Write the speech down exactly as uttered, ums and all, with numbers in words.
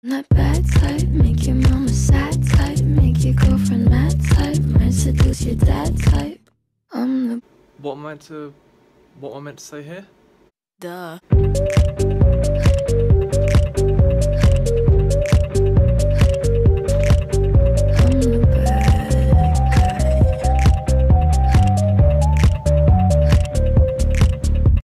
That bad type, make your mama sad type, make your girlfriend mad type, might seduce your dad type. I'm the What am I meant to, what am I meant to say here? duh.